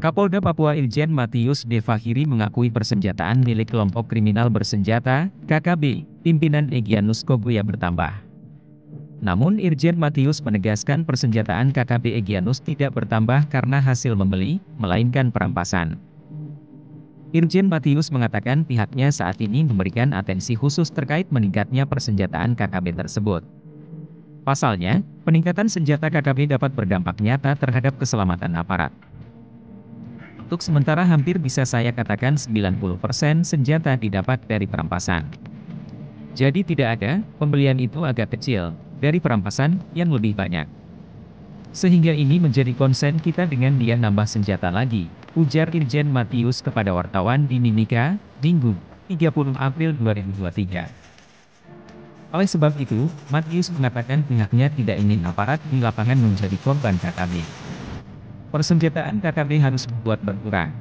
Kapolda Papua Irjen Matius D. Fakhiri mengakui persenjataan milik kelompok kriminal bersenjata, KKB, pimpinan Egyanus Kobuya bertambah. Namun Irjen Matius menegaskan persenjataan KKB Egyanus tidak bertambah karena hasil membeli, melainkan perampasan. Irjen Matius mengatakan pihaknya saat ini memberikan atensi khusus terkait meningkatnya persenjataan KKB tersebut. Pasalnya, peningkatan senjata KKB dapat berdampak nyata terhadap keselamatan aparat. Untuk sementara hampir bisa saya katakan 90% senjata didapat dari perampasan. Jadi tidak ada, pembelian itu agak kecil, dari perampasan yang lebih banyak. Sehingga ini menjadi konsen kita dengan dia nambah senjata lagi, ujar Irjen Matius kepada wartawan di Mimika, Minggu, 30 April 2023. Oleh sebab itu, Matius mengatakan pihaknya tidak ingin aparat di lapangan menjadi korban KKB. Persenjataan KKB harus dibuat berkurang.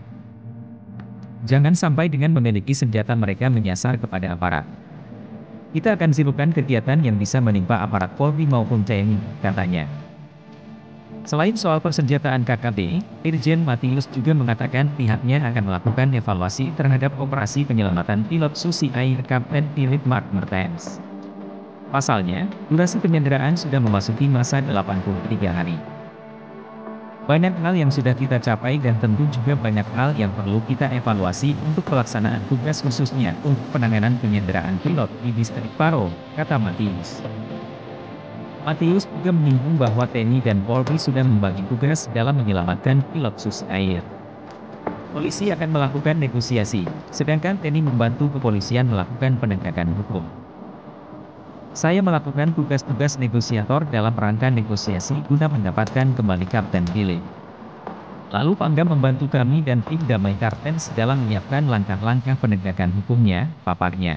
Jangan sampai dengan memiliki senjata mereka menyasar kepada aparat. Kita akan silukan kegiatan yang bisa menimpa aparat Polri maupun TNI, katanya. Selain soal persenjataan KKB, Irjen Matius juga mengatakan pihaknya akan melakukan evaluasi terhadap operasi penyelamatan pilot Susi Air Kapten Philip Mark Mertens. Pasalnya, durasi penyanderaan sudah memasuki masa 83 hari. Banyak hal yang sudah kita capai dan tentu juga banyak hal yang perlu kita evaluasi untuk pelaksanaan tugas khususnya untuk penanganan penyanderaan pilot di distrik Paro, kata Matius. Matius juga menyinggung bahwa TNI dan Polri sudah membagi tugas dalam menyelamatkan pilot Susi Air. Polisi akan melakukan negosiasi, sedangkan TNI membantu kepolisian melakukan penegakan hukum. Saya melakukan tugas-tugas negosiator dalam rangka negosiasi guna mendapatkan kembali Kapten Philip. Lalu Pangdam membantu kami dan tim Damai Kartens dalam menyiapkan langkah-langkah penegakan hukumnya, paparnya.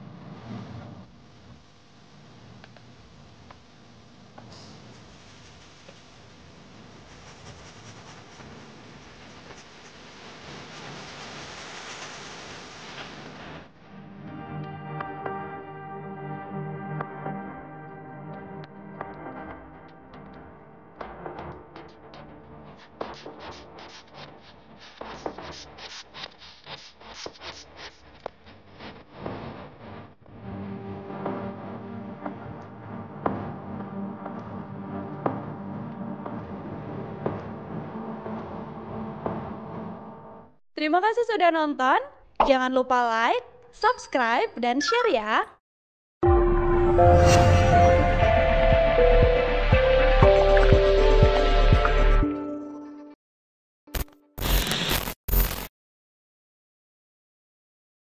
Terima kasih sudah nonton. Jangan lupa like, subscribe, dan share ya.